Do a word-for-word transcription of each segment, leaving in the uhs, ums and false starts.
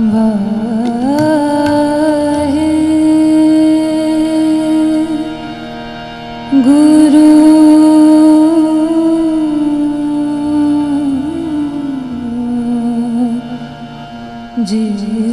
वाहे गुरु जी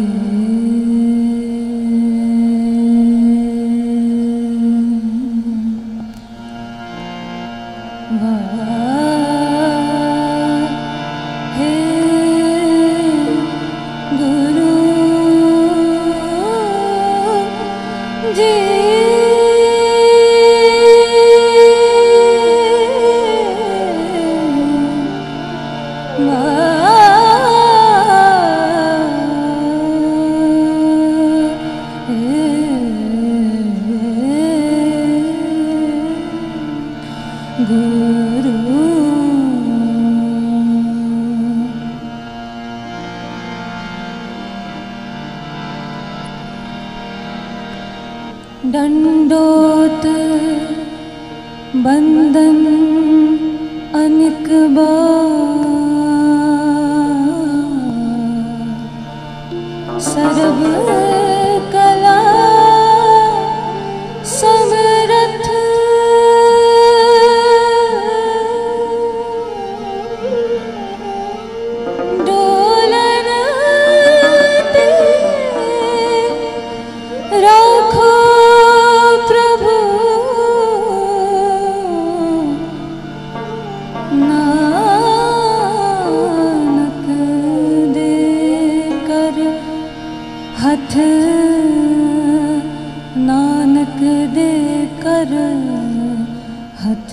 दंडोत बंदन अनिक बार सर्व कला समरथ डोलरते राखो हथ नानक दे कर हथ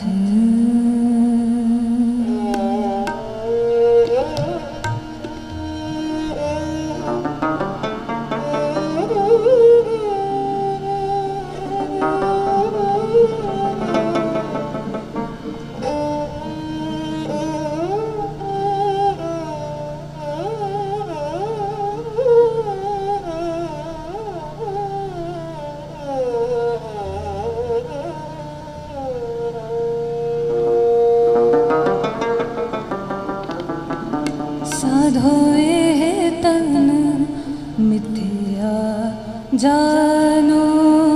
साधोए तन मिथ्या जानो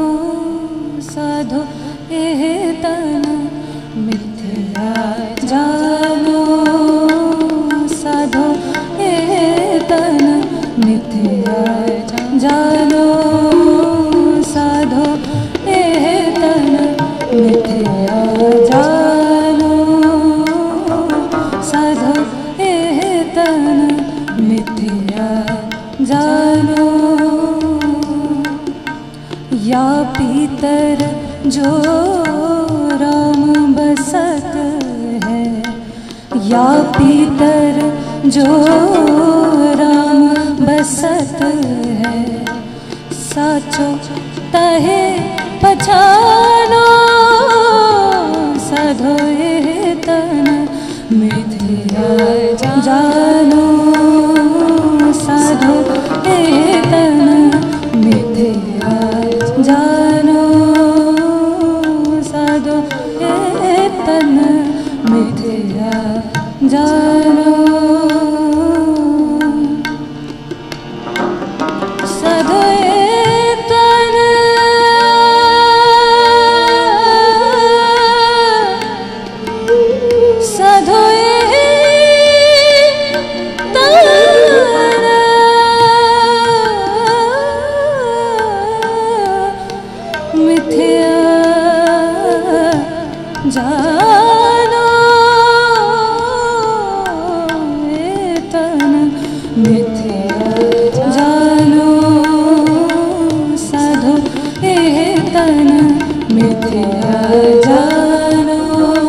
साधो एह तन मिथ्या जानो साधो एह तन मिथ्या जानो साधो एह तन मिथ्या जानो साधो एह तन मिथ्या जानो या पीतर जो राम बसत है या पीतर जो राम बसत है साचो तहे पछानो साधो एह तन मिथ्या जानो साधो एह तन मिथ्या जानो साधो एह तन मिथ्या जानो साधो एह तन साधो मिथ्या जानो तन मिथ्या जानो साधो एह तन मिथ्या जानो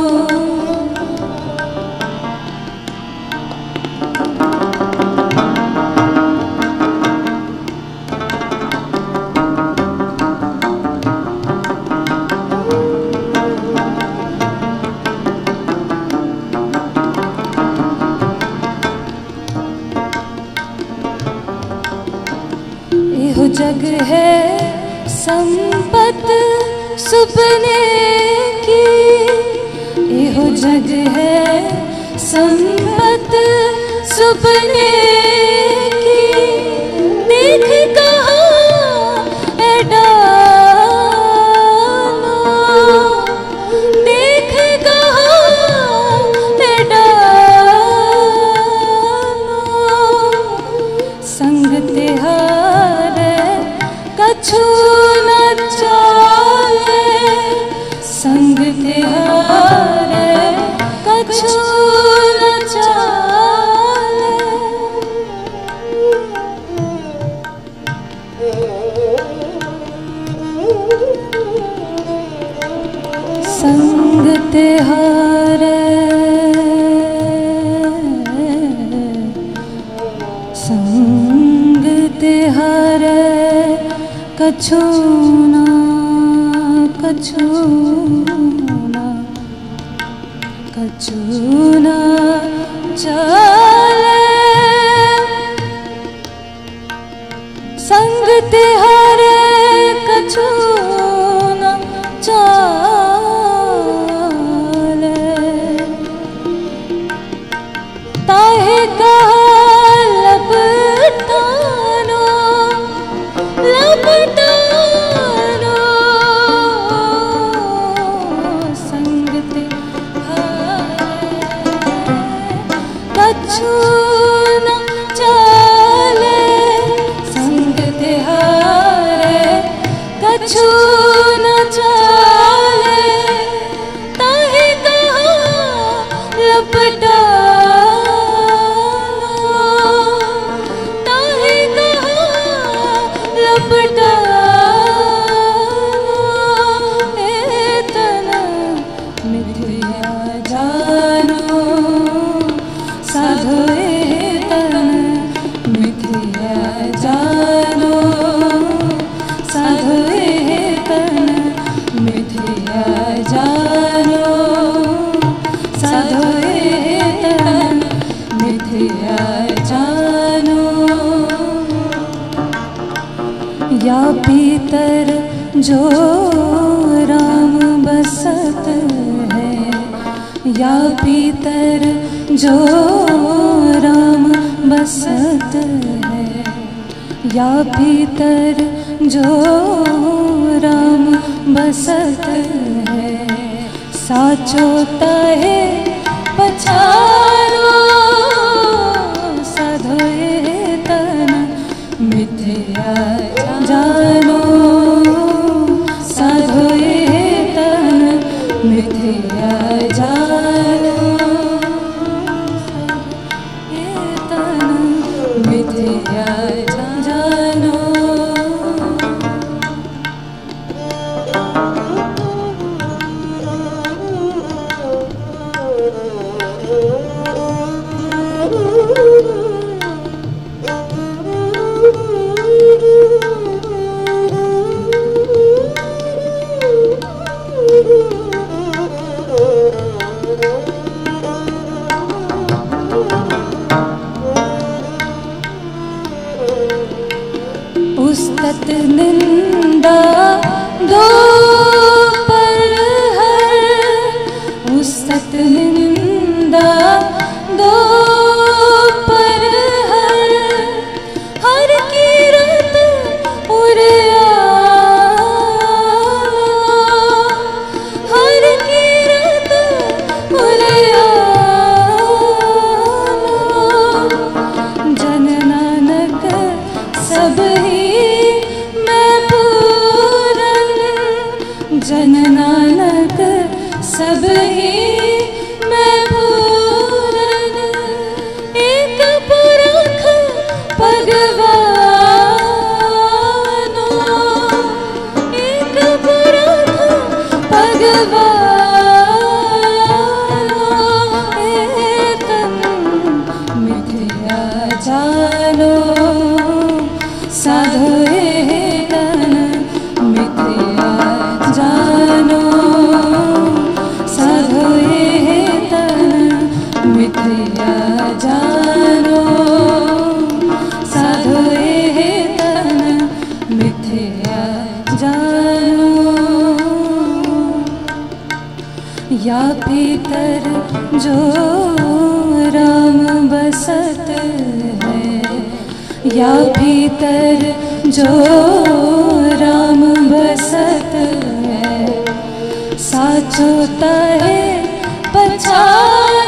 जग है संपत सुपने की, एहो जग है संपत सुपने की। संग तिहारे कछु न चाले। संग तिहारे संग तिहारे कछु न कछु न कछु न चाले। संग तिहारे कछु न चाले। ताहे कहा लपटानो लपटानो संग तिहारे कछु न चाले। संग तिहारे कछु न चाले। ताहे कहा लपटानो ताहे कहा लपटानो। ए तन मिथ्या जानो साधो ए तन मिथ्या जानो साधो ए तन मिथ्या जानो साधो ए तन मिथ्या जानो। या भीतर जो राम बसत है या भीतर जो राम बसत है या भीतर जो राम बसत है। साचो ताहे पछारो साधो ए तन मिथ्या जानो साधो ए तन मिथ्या जानो ए तन मिथ्या जानो। उस्तत निंदा दो पर हर उस्तत निंदा दो पर हर हर कीरत उड़िया हर कीरत उड़िया। जन नानक सब ही मैं पूरन जन नानक सब ही मैं पूरन। एक पुरख भगवानो एक पुरख भगवानो। ए तन मिथ्या जानो साधो ए तन मिथ्या जानो साधो ए तन मिथ्या जानो साधो ए तन मिथ्या जानो। या भीतर जो राम बसत है या भीतर जो राम बसत है। साचो ताहे पछानो